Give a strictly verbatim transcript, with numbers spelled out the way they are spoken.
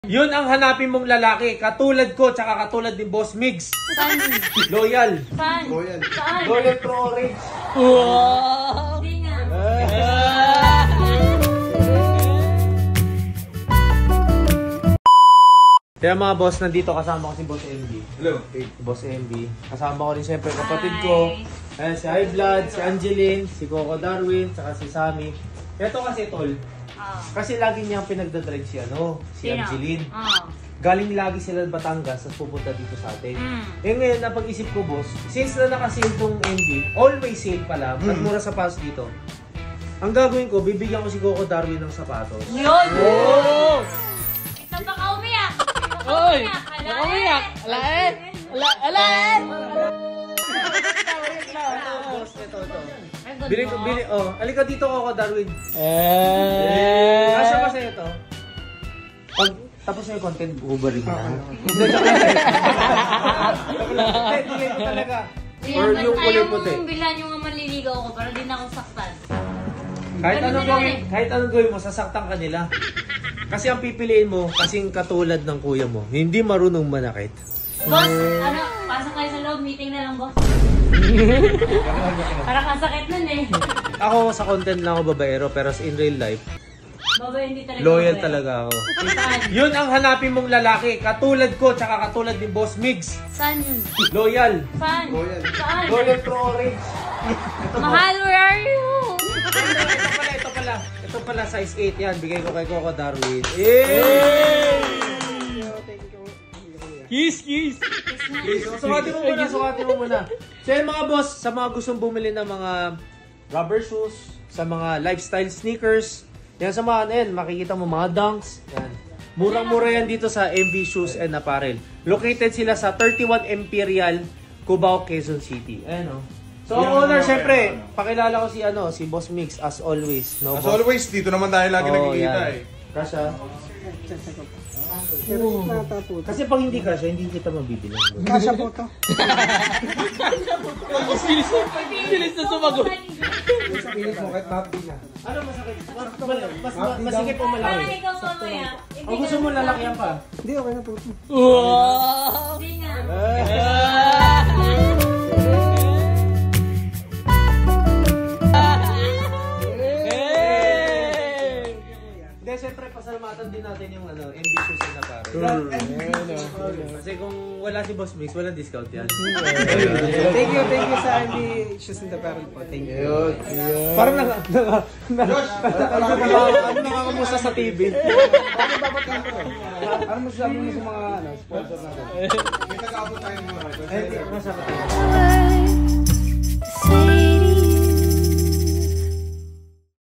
Yun ang hanapin mong lalaki, katulad ko, tsaka katulad ni Boss Migs. Saan? Loyal. Saan? Loyal. Saan? Loyal Pro Orange. Wow! Hindi nga. Kaya mga boss, nandito kasama ko si Boss M B. Hello. Si Boss M B. Kasama ko rin siyempre kapatid ko. Ayan, si High Blood, si Angeline, si Coco Darwin, tsaka si Sammy. Ito kasi tol, Oh. kasi lagi niyang pinagdadrive si ano, si Sino? Angeline. Oh. Galing lagi sila ng Batangas at pupunta dito sa atin. Mm. Eh ngayon, napag-isip ko boss, since na nakasale tong M B, always sale pala, at Mm. mura sa pass dito. Ang gagawin ko, bibigyan ko si Coco Darwin ng sapatos. Yun! Oh! Ito baka umiyak! Oy! Umiyak! Baka umiyak! Ala eh! Ala! Ala eh! Ito, boss, ito, ito. Ay, good Bili ko, mo. bili, oh, alika dito Coco Darwin. Eh! Kasya ba sa'yo to? Pag tapos na yung content, uberin na. Hindi, hindi ko talaga. Or Ayan, yung kulay ayaw puti. mong bilhan yung mga manliligaw ko para di na ako saktan. Kahit Ganun anong na gawin, lang eh. kahit anong gawin mo, sasaktan ka nila. Kasi ang pipiliin mo, kasing katulad ng kuya mo, hindi marunong manakit. Boss, ano, pasok kayo sa loob, meeting na lang, boss. Parang kasakit nun eh. Ako sa content lang ako babaero, pero in real life, Babae, hindi talaga. loyal babae. talaga ako. Saan? Yun ang hanapin mong lalaki, katulad ko, tsaka katulad ni Boss Migs. Saan yun? Loyal. Saan? Loyal. Saan? Loyal Pro Orange. Ito po. Mahal, where are you? Ito, ito pala, ito pala. Ito pala, size eight yan. Bigay ko kay Coco Darwin. Yay! Kiss! Kiss! Sukatin mo muna, sukatin mo muna. So yun mga boss, sa mga gustong bumili ng mga rubber shoes, sa mga lifestyle sneakers, yan sa mga ano yan, makikita mo mga dunks, yan. Murang-mura yan dito sa M V Shoes and Apparel. Located sila sa thirty-one Imperial, Cubao, Quezon City. Ayan o. So ang owner, syempre, pakilala ko si ano, si Boss Mix as always. No, As boss? always, dito naman tayo lagi Oo, nagkikita yan. eh. Kasha. Kasi pag hindi kasha, hindi kita mabibili. Kasha po to. Bilis! Bilis na sumagot! Pilit mo kahit mahapdi na. Ano masakit? Mas, mas, mas masikip o Parang malaki? ikaw mamaya. O gusto mo lalakyan pa? Hindi, okay na po. Wow! Hindi nga. Hindi, siyempre pasalamatan din natin yung ano, M B Shoes and Apparel. Kasi kung wala si Boss Mix, walang discount yan. Thank you, thank you sa M B Shoes and Apparel po. Thank you. Parang naka, naka, ano nakakamusta sa T V? Ano masasabi mo sa mga ano, sponsor natin? May nag-abot tayo mga. Eh, nasa